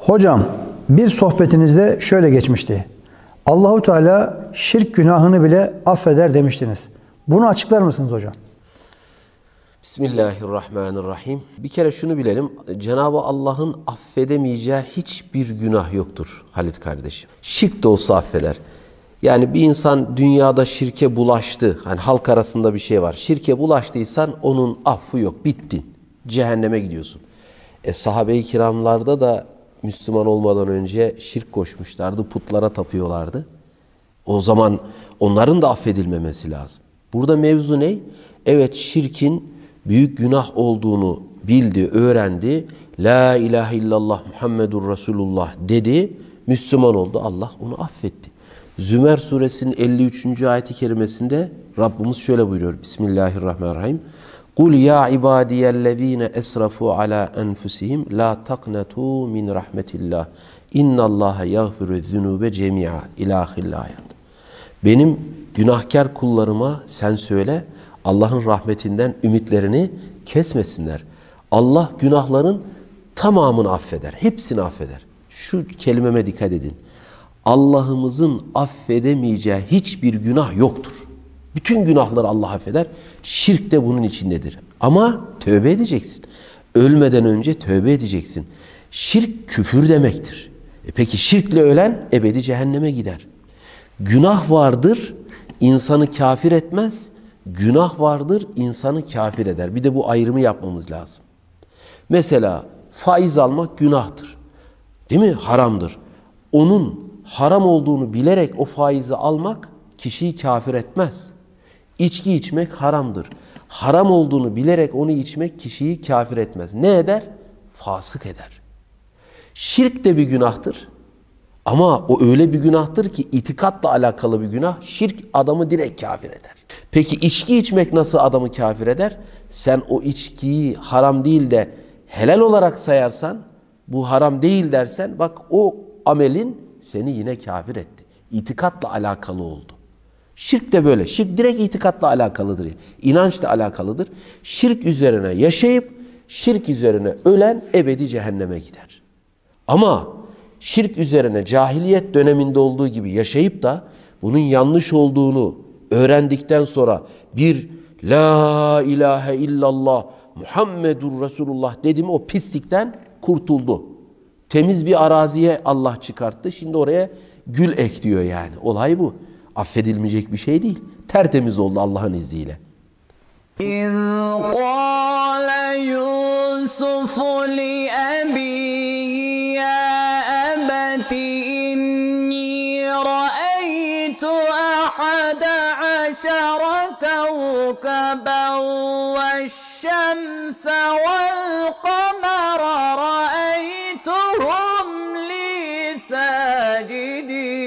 Hocam, bir sohbetinizde şöyle geçmişti. Allahu Teala şirk günahını bile affeder demiştiniz. Bunu açıklar mısınız hocam? Bismillahirrahmanirrahim. Bir kere şunu bilelim. Cenab-ı Allah'ın affedemeyeceği hiçbir günah yoktur Halit kardeşim. Şirk de olsa affeder. Yani bir insan dünyada şirke bulaştı. Hani halk arasında bir şey var. Şirke bulaştıysan onun affı yok. Bittin. Cehenneme gidiyorsun. Sahabe-i kiramlarda da Müslüman olmadan önce şirk koşmuşlardı. Putlara tapıyorlardı. O zaman onların da affedilmemesi lazım. Burada mevzu ne? Evet, şirkin büyük günah olduğunu bildi, öğrendi. La ilahe illallah Muhammedur Resulullah dedi. Müslüman oldu. Allah onu affetti. Zümer suresinin 53. ayeti kerimesinde Rabbimiz şöyle buyuruyor. Bismillahirrahmanirrahim. Kul ya ibadiyellezine esrafu ala enfusihim la taqnatu min rahmetillah. İnnallaha yagfiru zunube cemi'a ilahil ayet. Benim günahkar kullarıma sen söyle, Allah'ın rahmetinden ümitlerini kesmesinler. Allah günahların tamamını affeder. Hepsini affeder. Şu kelimeme dikkat edin. Allah'ımızın affedemeyeceği hiçbir günah yoktur. Bütün günahları Allah affeder. Şirk de bunun içindedir. Ama tövbe edeceksin. Ölmeden önce tövbe edeceksin. Şirk küfür demektir. Peki şirkle ölen ebedi cehenneme gider. Günah vardır, insanı kafir etmez. Günah vardır, insanı kafir eder. Bir de bu ayrımı yapmamız lazım. Mesela faiz almak günahtır. Değil mi? Haramdır. Onun haram olduğunu bilerek o faizi almak kişiyi kafir etmez. İçki içmek haramdır. Haram olduğunu bilerek onu içmek kişiyi kafir etmez. Ne eder? Fasık eder. Şirk de bir günahtır. Ama o öyle bir günahtır ki itikatla alakalı bir günah. Şirk adamı direkt kafir eder. Peki içki içmek nasıl adamı kafir eder? Sen o içkiyi haram değil de helal olarak sayarsan, bu haram değil dersen, bak o amelin seni yine kafir etti. İtikatla alakalı oldu. Şirk de böyle. Şirk direkt itikatla alakalıdır. İnançla alakalıdır. Şirk üzerine yaşayıp şirk üzerine ölen ebedi cehenneme gider. Ama şirk üzerine cahiliyet döneminde olduğu gibi yaşayıp da bunun yanlış olduğunu öğrendikten sonra bir La ilahe illallah Muhammedur Resulullah dedi mi o pislikten kurtuldu. Temiz bir araziye Allah çıkarttı. Şimdi oraya gül ekliyor yani. Olay bu. Affedilmeyecek bir şey değil. Tertemiz oldu Allah'ın izniyle. İz qâle Yûsufu li ebîhi ya ebeti inni ra'eytu ahada aşara kevkeben ve'ş-şemse ve'l-kamera ra'eytuhum li sâcidîn.